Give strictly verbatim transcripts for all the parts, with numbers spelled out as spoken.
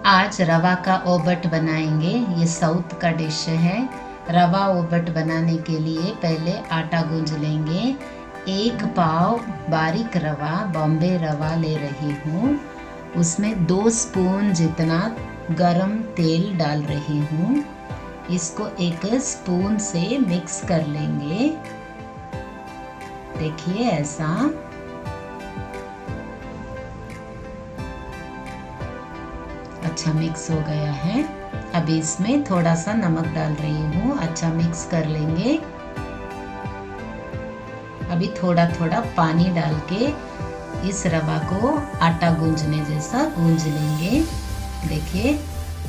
आज रवा का ओबट बनाएंगे। ये साउथ का डिश है। रवा ओबट बनाने के लिए पहले आटा गूंज लेंगे। एक पाव बारीक रवा, बॉम्बे रवा ले रही हूँ। उसमें दो स्पून जितना गरम तेल डाल रही हूँ। इसको एक स्पून से मिक्स कर लेंगे। देखिए ऐसा। अच्छा मिक्स हो गया है। अभी इसमें थोड़ा सा नमक डाल रही हूँ। अच्छा मिक्स कर लेंगे। अभी थोड़ा थोड़ा पानी डाल के इस रवा को आटा गूंजने जैसा गूंज लेंगे। देखिए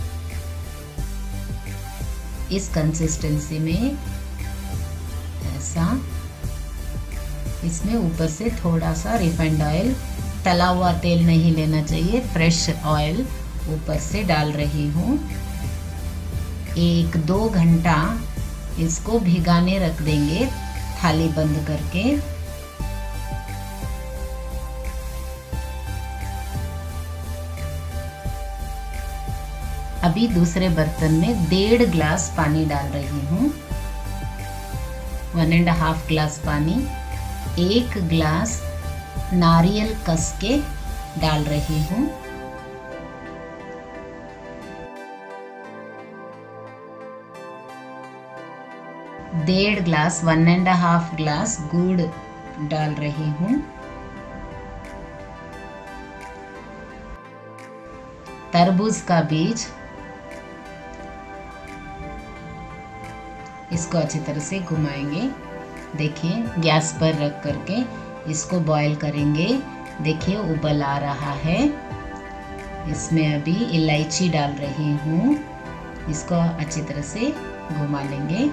इस कंसिस्टेंसी में ऐसा। इसमें ऊपर से थोड़ा सा रिफाइंड ऑयल, तला हुआ तेल नहीं लेना चाहिए, फ्रेश ऑयल ऊपर से डाल रही हूँ। एक दो घंटा इसको भिगाने रख देंगे थाली बंद करके। अभी दूसरे बर्तन में डेढ़ ग्लास पानी डाल रही हूँ। वन एंड हाफ ग्लास पानी। एक ग्लास नारियल कस के डाल रही हूँ। डेढ़ glass, one and half glass गुड़ डाल रही हूँ। तरबूज का बीज, इसको अच्छी तरह से घुमाएंगे। देखिए गैस पर रख करके इसको बॉईल करेंगे। देखिए उबल आ रहा है। इसमें अभी इलायची डाल रही हूँ। इसको अच्छी तरह से घुमा लेंगे।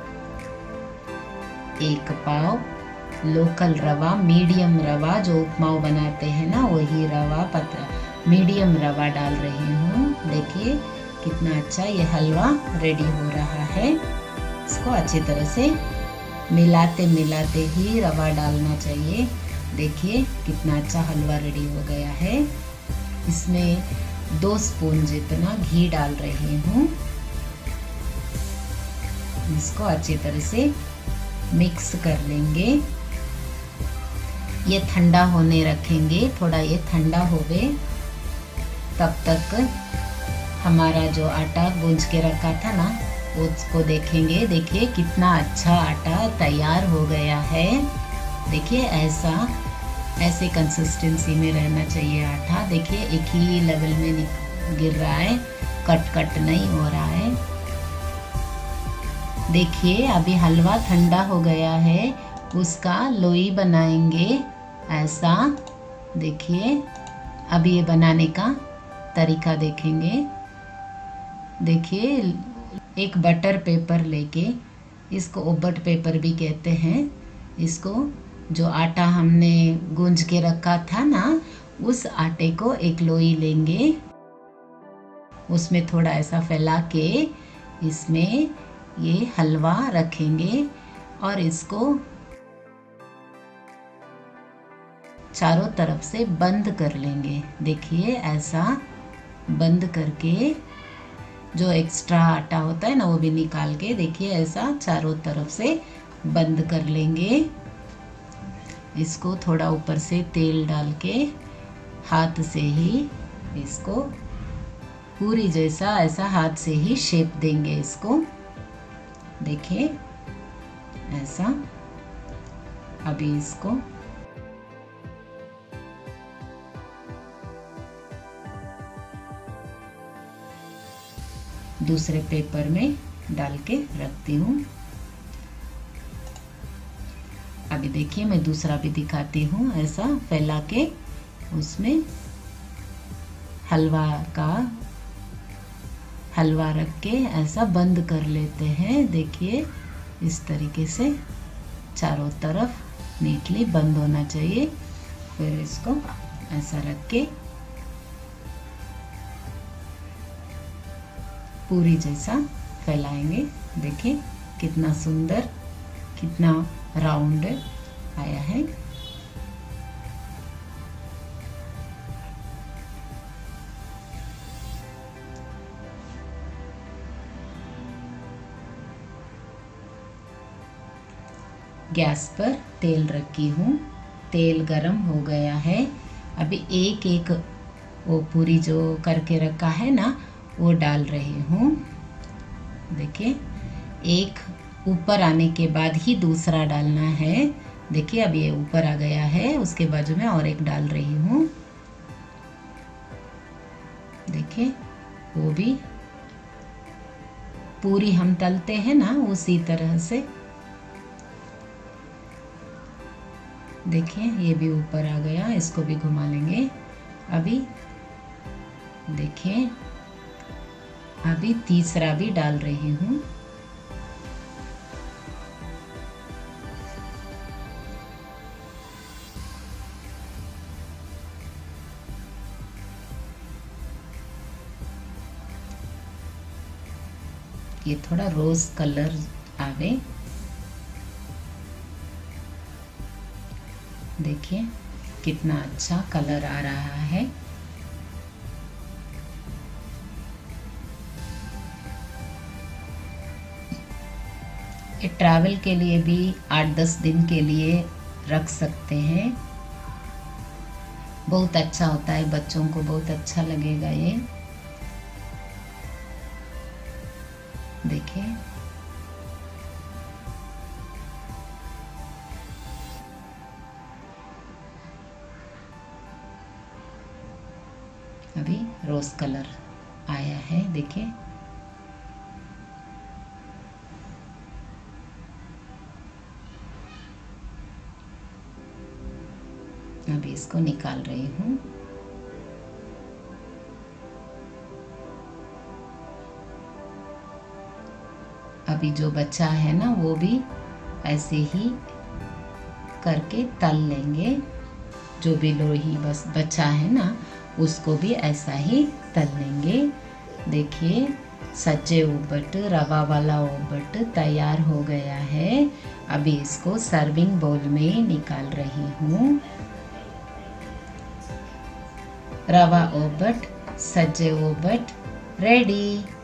एक पाव लोकल रवा, मीडियम रवा, जो उपमा बनाते हैं ना वही रवा, पता मीडियम रवा डाल रही हूँ। देखिए कितना अच्छा ये हलवा रेडी हो रहा है। इसको अच्छी तरह से मिलाते मिलाते ही रवा डालना चाहिए। देखिए कितना अच्छा हलवा रेडी हो गया है। इसमें दो स्पून जितना घी डाल रही हूँ। इसको अच्छी तरह से मिक्स कर लेंगे। ये ठंडा होने रखेंगे। थोड़ा ये ठंडा हो गए तब तक हमारा जो आटा गूंज के रखा था ना उसको देखेंगे। देखिए कितना अच्छा आटा तैयार हो गया है। देखिए ऐसा ऐसे कंसिस्टेंसी में रहना चाहिए आटा। देखिए एक ही लेवल में गिर रहा है, कट कट नहीं हो रहा है। देखिए अभी हलवा ठंडा हो गया है। उसका लोई बनाएंगे ऐसा। देखिए अभी ये बनाने का तरीका देखेंगे। देखिए एक बटर पेपर लेके, इसको ओबट पेपर भी कहते हैं। इसको जो आटा हमने गूंज के रखा था ना उस आटे को एक लोई लेंगे। उसमें थोड़ा ऐसा फैला के इसमें ये हलवा रखेंगे और इसको चारों तरफ से बंद कर लेंगे। देखिए ऐसा बंद करके जो एक्स्ट्रा आटा होता है ना वो भी निकाल के, देखिए ऐसा चारों तरफ से बंद कर लेंगे। इसको थोड़ा ऊपर से तेल डाल के हाथ से ही इसको पूरी जैसा ऐसा हाथ से ही शेप देंगे इसको। देखिए ऐसा। अभी इसको दूसरे पेपर में डाल के रखती हूँ। अभी देखिए मैं दूसरा भी दिखाती हूँ। ऐसा फैला के उसमें हलवा का हलवा रख के ऐसा बंद कर लेते हैं। देखिए इस तरीके से चारों तरफ नीटली बंद होना चाहिए। फिर इसको ऐसा रख के पूरी जैसा फैलाएंगे। देखिए कितना सुंदर, कितना राउंड आया है। गैस पर तेल रखी हूँ। तेल गरम हो गया है। अभी एक एक वो पूरी जो करके रखा है ना वो डाल रही हूँ। देखिए, एक ऊपर आने के बाद ही दूसरा डालना है। देखिए अब ये ऊपर आ गया है, उसके बाजू में और एक डाल रही हूँ। देखिए वो भी पूरी हम तलते हैं ना उसी तरह से। देखिए ये भी ऊपर आ गया, इसको भी घुमा लेंगे। अभी देखिए, अभी तीसरा भी डाल रही हूँ। ये थोड़ा रोज कलर आवे। देखिए कितना अच्छा कलर आ रहा है। ये ट्रैवल के लिए भी आठ दस दिन के लिए रख सकते हैं। बहुत अच्छा होता है, बच्चों को बहुत अच्छा लगेगा ये। देखिए अभी रोज कलर आया है। देखिए अभी इसको निकाल रही हूँ। अभी जो बचा है ना वो भी ऐसे ही करके तल लेंगे। जो भी लोही बस बचा है ना उसको भी ऐसा ही तल लेंगे। देखिए सज्जे उबट, रवा वाला उबट तैयार हो गया है। अभी इसको सर्विंग बाउल में निकाल रही हूँ। रवा उबट, सज्जे उबट रेडी।